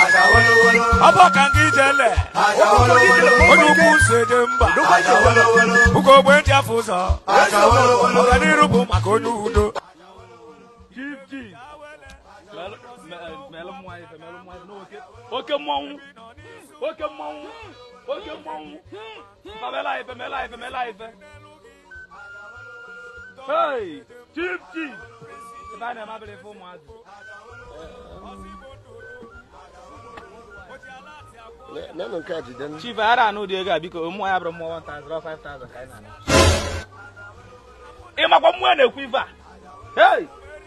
Aba kangi jele. Onuku sedemba. Ugo bwenti afusa. Ogani rubu makonu udo. Chief. No okay mon. Pamela. Hey, Chief. Bana mabele fo mo azu. No catch them. Chief, I don't know the guy because more abro more 1,000 or 5,000 kind of. Ema kwa mwene quiver. Hey.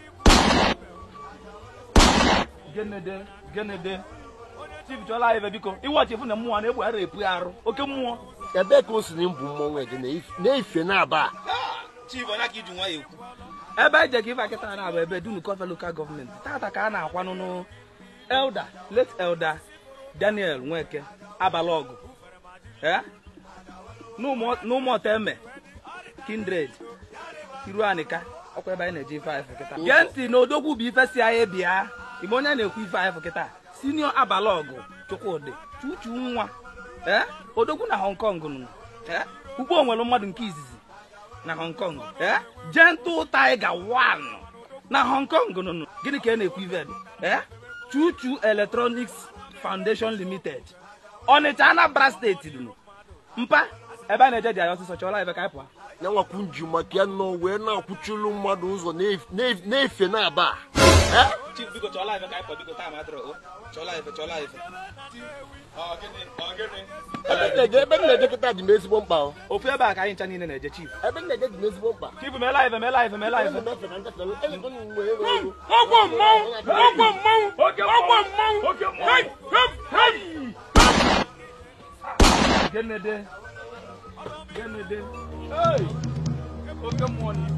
Genede. Chief Jola eve biko. I watch even the mo na ebu ara epu aro. Oke mo. Ya be ko si ni mbu mo nwe na ife na aba. Chief ona ki dunwa eku. Ebe je give akita na aba ebe dunu cover local government. Tata ka na akwa no late elder Daniel Nweke Abalogu. No more teme. Kindred. Iruanika. Okwe ebe na G5 kita. Genti no odogwu bi fesi aye bia. Imonya na ekwu 5 kita. Senior Abalogu Chukwudi. Chuchu nwa. Odogwu na Hong Kong nu. Ugbo onwelu mmadu nke izizi na Hong Kong. Gentle Tiger 1 na Hong Kong nu. Gini ka na ekwu ive. Chuchu Electronics Foundation Limited. Onitsha Anambra State dunu. Mpa ebe na eje dia yoso chola ebe kai pwa. Na wakunju makia no we na akuchulu mmadu uzo na efe na aba. Chief biko chola ebe kai pwa biko time adro. Chola ebe. Ogene. Ebe na eje kita di mezi bomba o. Ofu ebe aka ncha nine na eje chief. Ebe na eje di mezi bomba. Chief me live. Genede. Hey. Okay, money.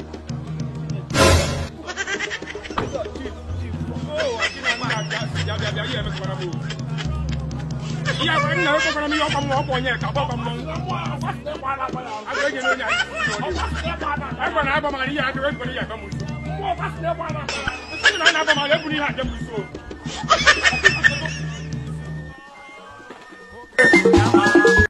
Chief. Oh, I didn't know. Yeah, right now, I'm going to be up on your top of I'm going to